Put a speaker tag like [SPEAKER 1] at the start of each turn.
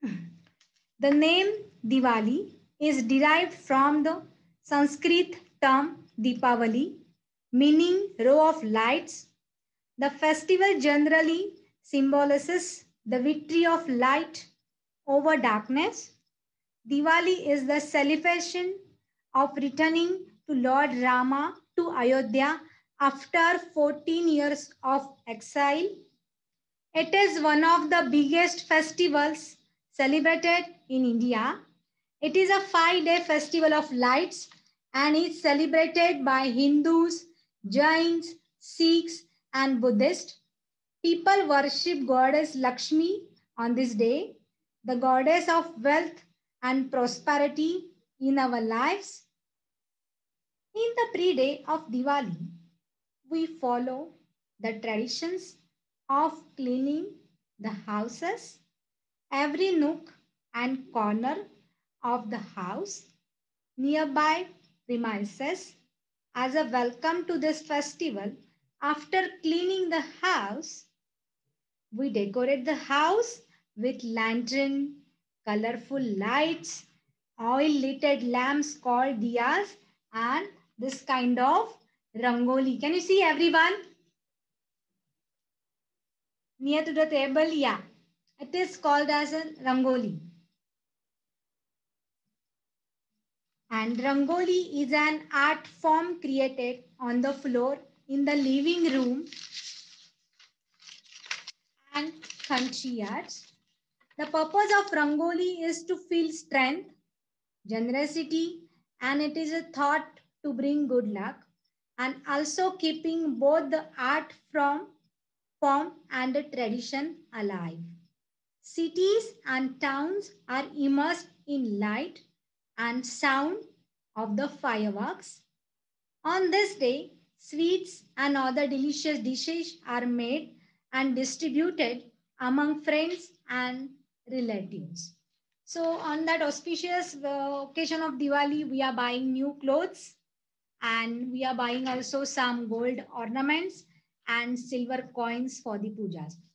[SPEAKER 1] The name Diwali is derived from the Sanskrit term Deepavali, meaning row of lights. The festival generally symbolizes the victory of light over darkness. Diwali is the celebration of returning to Lord Rama to Ayodhya after 14 years of exile. It is one of the biggest festivals celebrated in India. It is a 5-day festival of lights and is celebrated by Hindus, Jains, Sikhs, and Buddhists. People worship goddess Lakshmi on this day, the goddess of wealth and prosperity in our lives. In the pre-day of Diwali, we follow the traditions of cleaning the houses, every nook and corner of the house nearby premises as a welcome to this festival. After cleaning the house, we decorate the house with lantern, colorful lights, oil-lit lamps called diyas, and this kind of rangoli. Can you see everyone? Near to the table, yeah. It is called as a rangoli. And rangoli is an art form created on the floor in the living room and country yards. The purpose of rangoli is to feel strength, generosity, and it is a thought to bring good luck, and also keeping both the art form and the tradition alive. Cities and towns are immersed in light and sound of the fireworks. On this day, sweets and other delicious dishes are made and distributed among friends and relatives. So, on that auspicious occasion of Diwali, we are buying new clothes and we are buying also some gold ornaments and silver coins for the pujas.